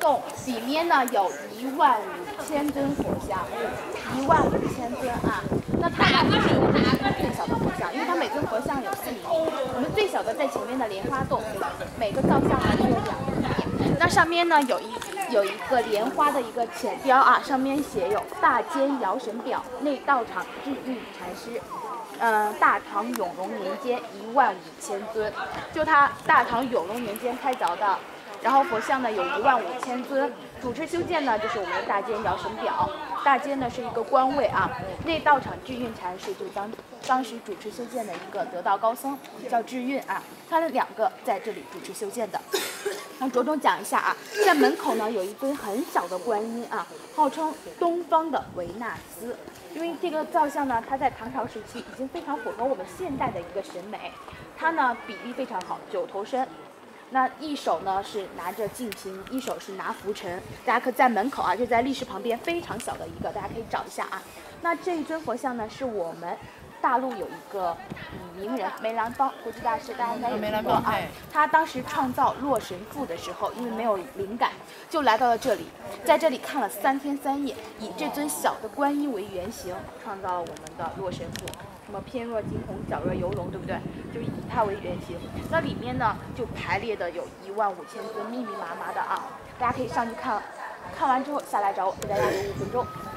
洞，里面呢有15000尊佛像，15000尊啊。那它呢是我们最小的佛像，因为它每尊佛像有4厘米。我们最小的在前面的莲花洞，每个造像呢只有2厘米。那上面呢有一个莲花的一个浅雕啊，上面写有大监摇神表，内道场智运禅师。大唐永隆年间15000尊，就它大唐永隆年间开凿的，然后佛像呢有15000尊，主持修建呢就是我们的大监摇神表，大监呢是一个官位啊，内道场智运禅师就是当时主持修建的一个得道高僧，叫智运啊，他们2个在这里主持修建的。那着重讲一下啊，在门口呢有一尊很小的观音啊，号称东方的维纳斯。因为这个造像呢，它在唐朝时期已经非常符合我们现代的一个审美，它呢比例非常好，9头身。那一手呢是拿着净瓶，一手是拿拂尘，大家可以在门口啊，就在立石旁边非常小的一个，大家可以找一下啊。那这一尊佛像呢，是我们大陆有一个名人梅兰芳国际大师，大家应该有听过啊。他当时创造《洛神赋》的时候，因为没有灵感，就来到了这里，在这里看了3天3夜，以这尊小的观音为原型，创造了我们的《洛神赋》。什么翩若惊鸿，皎若游龙，对不对？就以它为原型。那里面呢，就排列的有15000尊，密密麻麻的啊。大家可以上去看，看完之后下来找我，给大家留5分钟。